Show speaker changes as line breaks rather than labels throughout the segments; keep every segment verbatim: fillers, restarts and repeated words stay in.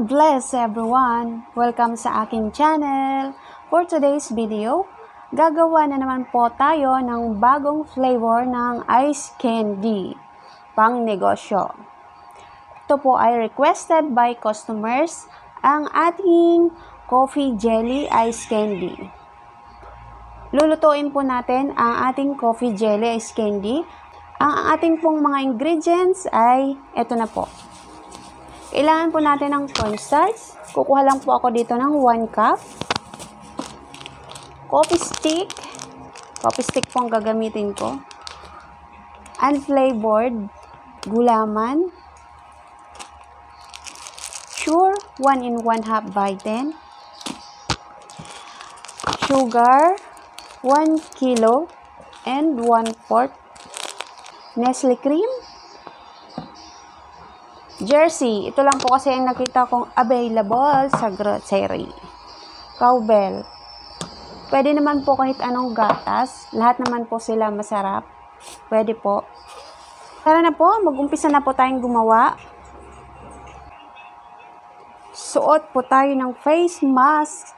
God bless everyone! Welcome sa aking channel. For today's video, gagawa na naman po tayo ng bagong flavor ng ice candy pang negosyo. Ito po ay requested by customers, ang ating coffee jelly ice candy. Lulutuin po natin ang ating coffee jelly ice candy. Ang ating pong mga ingredients ay ito na po. Kailangan po natin ng cornstarch. Kukuha lang po ako dito ng one cup. Coffee stick. Coffee stick po ang gagamitin ko. Unflavored gulaman. Sure, one in one half by ten. Sugar, one kilo and one fourth. Nestle cream. Jersey, ito lang po kasi ang nakita kong available sa grocery. Cowbell. Pwede naman po kahit anong gatas. Lahat naman po sila masarap. Pwede po. Tara na po, mag-umpisa na po tayong gumawa. Suot po tayo ng face mask.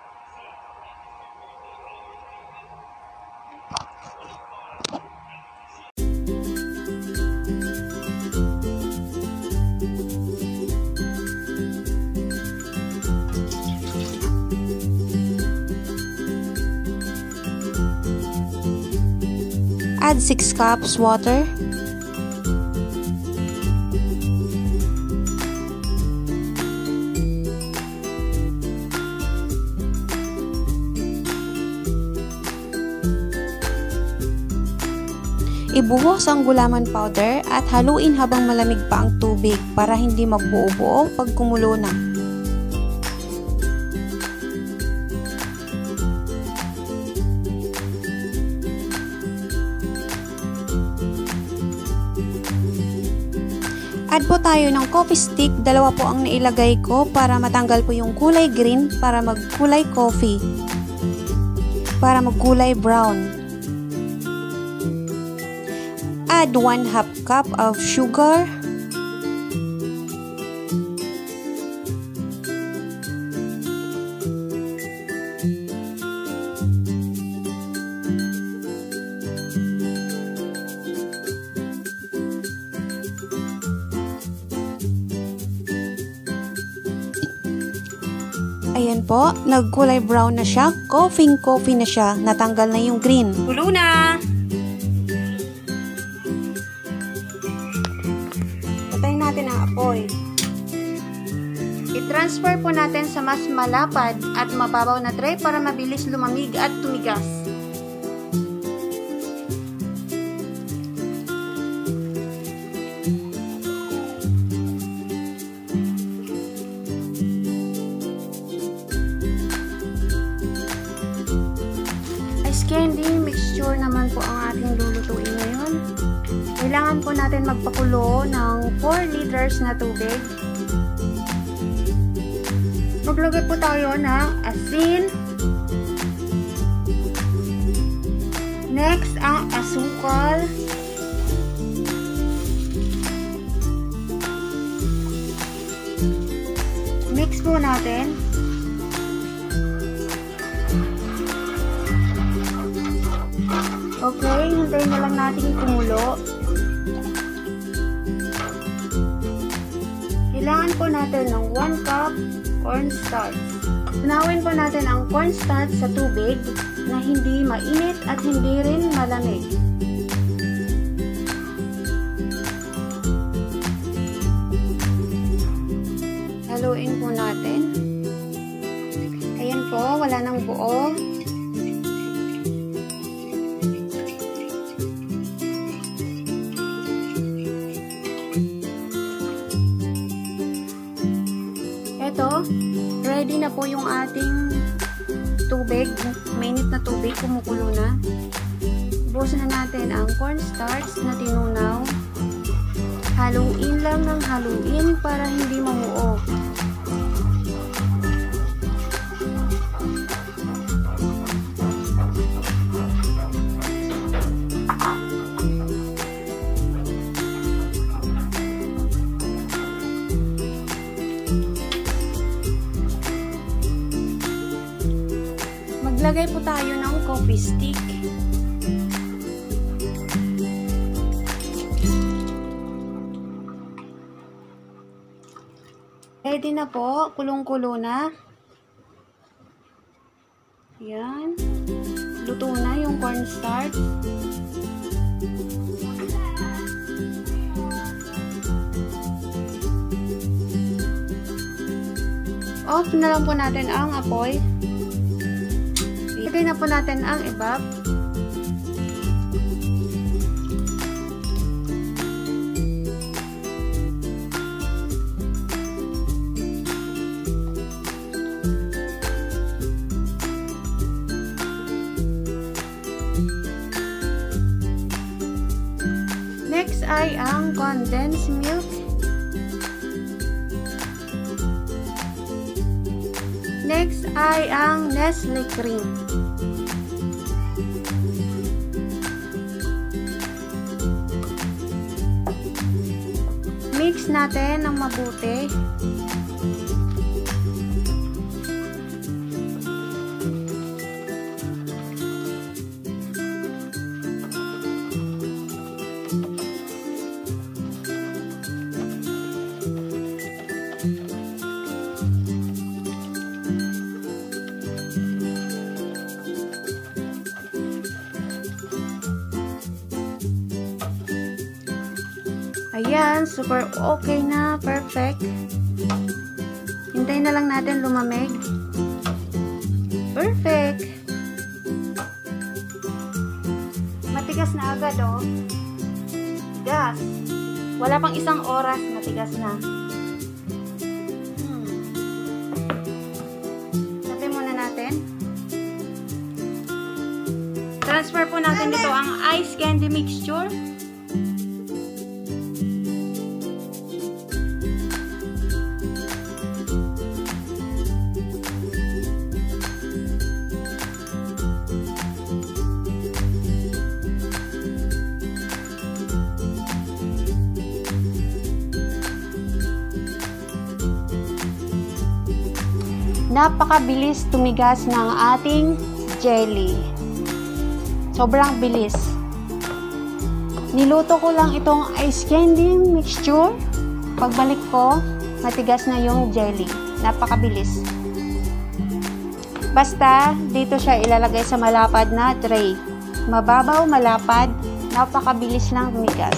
Add six cups water. Ibuhos ang gulaman powder at haluin habang malamig pa ang tubig para hindi magbuo-buo pag kumulo na. Add po tayo ng coffee stick, dalawa po ang nailagay ko para matanggal po yung kulay green para magkulay coffee. Para magkulay brown. Add one half cup of sugar. Ayan po, nagkulay brown na siya. Coffee-coffee na siya. Natanggal na yung green.
Kulo na! Patayin natin ang apoy. I-transfer po natin sa mas malapad at mababaw na tray para mabilis lumamig at tumigas. Candy mixture naman po ang ating lulutuin ngayon. Kailangan po natin magpakulo ng four liters na tubig. Maglagay po tayo ng asin. Next, ang asukal. Mix po natin. Okay, hintayin na lang natin kumulo. Kailangan po natin ng one cup cornstarch. Tunawin po natin ang cornstarch sa tubig na hindi mainit at hindi rin malamig. Haluin po natin. Ayan po, wala nang buo. Ito, ready na po yung ating tubig, mainit na tubig, kumukulo na. Ibusin na natin ang cornstarch na tinunaw. Haluin lang ng haluin para hindi mamuo. Maglagay po tayo ng coffee stick. Ready na po, kulong-kulo na. Yan. Luto na yung cornstarch. Off na lang po natin ang apoy. Ilagay na po natin ang evap. Next ay ang condensed milk. Next ay ang Nestle cream. Mix natin ng mabuti. Ayan, super okay na, perfect. Hintayin na lang natin lumamig. Perfect. Matigas na agad, oh. Gas. Wala pang isang oras, matigas na. Hmm. Tabi muna natin. Transfer po natin dito ang ice candy mixture. Napakabilis tumigas ng ating jelly. Sobrang bilis. Niluto ko lang itong ice candy mixture. Pagbalik ko, matigas na yung jelly. Napakabilis. Basta, dito siya ilalagay sa malapad na tray. Mababaw, malapad, napakabilis lang tumigas.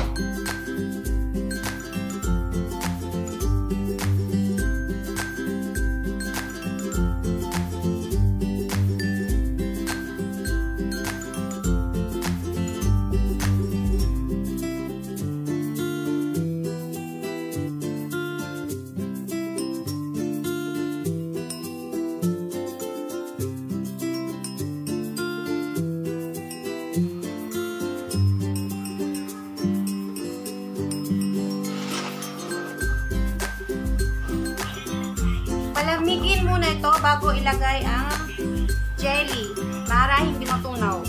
Palamigin muna ito bago ilagay ang jelly para hindi matunaw.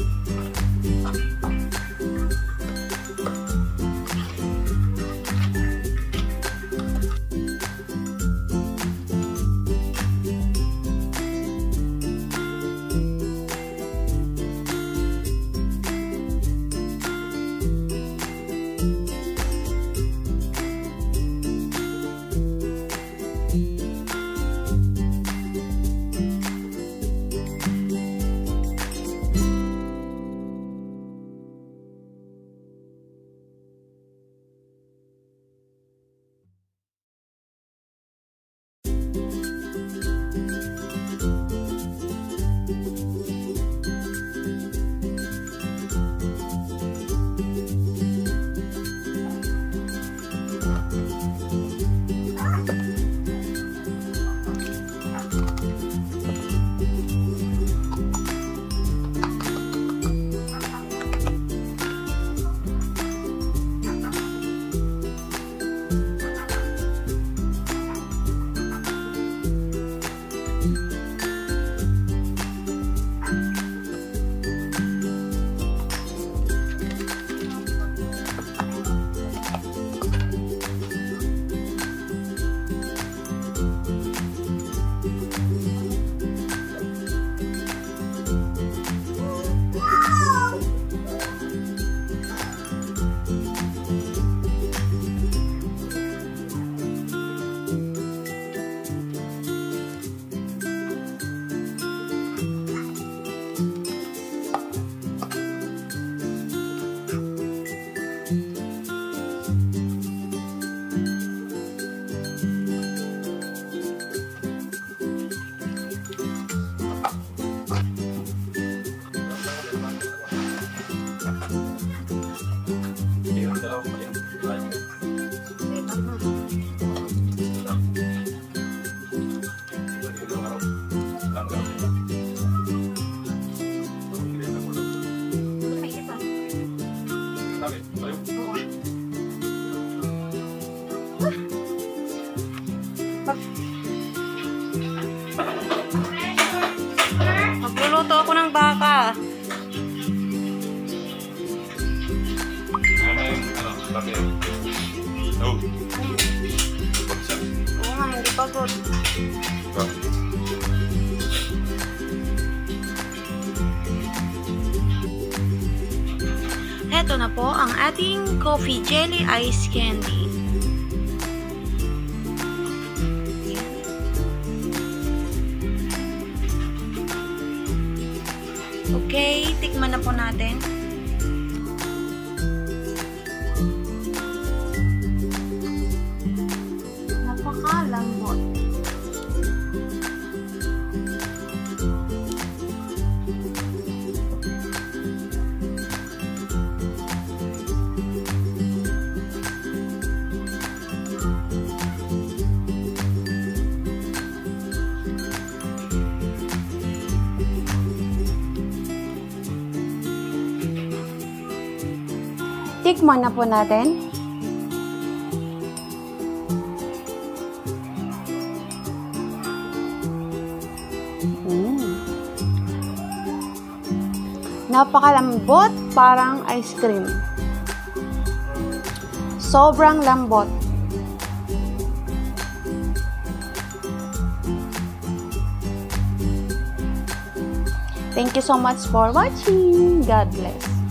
baka.
Ano yung, ano, papel? Oh. Pagsak.
Oo nga, hindi pagod.
Oh.
Heto na po ang ating coffee jelly ice candy. Okay, tikman na po natin. Napakalambot.
Tikman na po natin. Mm. Napakalambot, parang ice cream. Sobrang lambot. Thank you so much for watching. God bless.